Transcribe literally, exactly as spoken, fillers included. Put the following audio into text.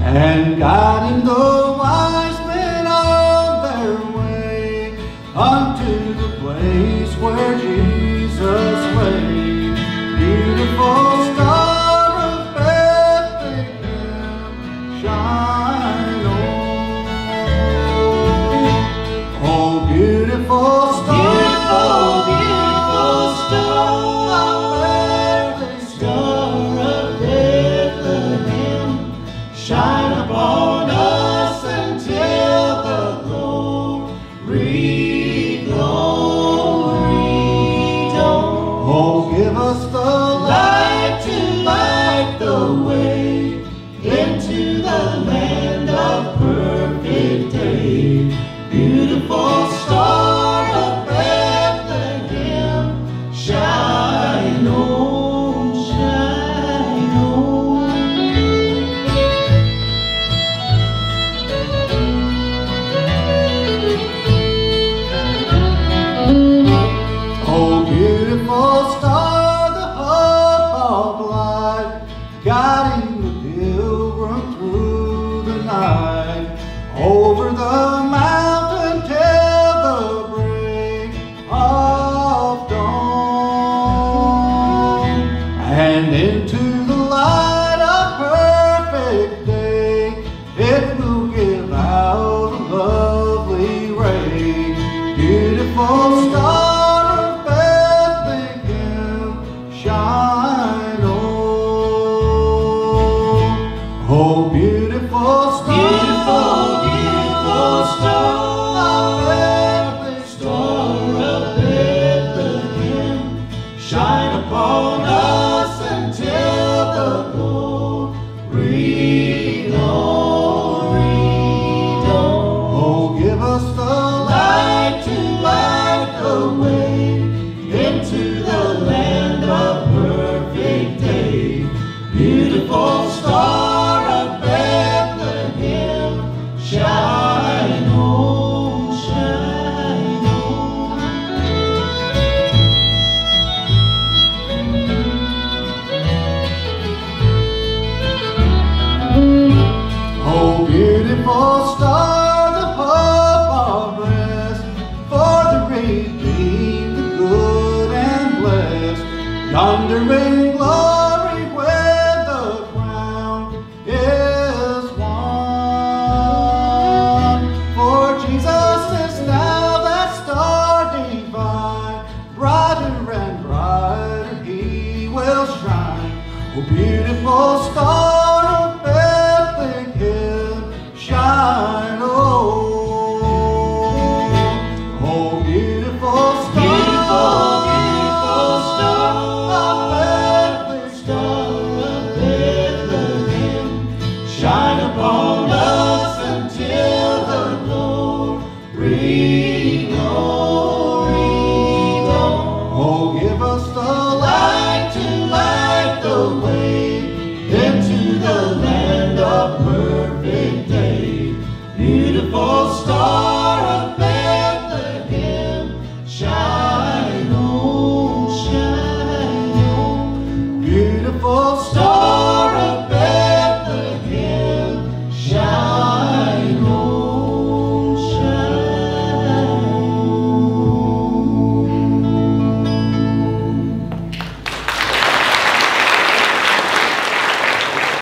and guiding the wise men on their way unto the place where Jesus lay. Beautiful star of Bethlehem, shine on. Oh, beautiful star, beautiful, beautiful star of Bethlehem, star of Bethlehem, shine upon us until the glory, glory dawn. Oh, give us the light to light the way into the land of perfect day. Beautiful star of Bethlehem, shine on, shine on. Oh, beautiful star, the hope of life, guiding the pilgrim through the night, over the mountain till the break of dawn, and into the light of perfect day. It will give out a lovely ray. Beautiful star of Bethlehem, shine on. Oh, beautiful star, beautiful, beautiful star of Bethlehem, star of Bethlehem, shine upon us until the glory, glory dawn. Oh, give us the light to light the way into the land of perfect day. Beautiful star of Bethlehem, shine on, shine on. Oh, beautiful star, the hope of rest for the redeemed, the good and blessed. Yonder in glory where the crown is won. For Jesus is now that star divine, brighter and brighter he will shine. Oh, beautiful star of Bethlehem, shine on. Oh, beautiful star, beautiful, beautiful star of Bethlehem, star of Bethlehem, shine upon us until the glory, glory dawn. Oh, give us the light to light the way into the land of perfect day. Beautiful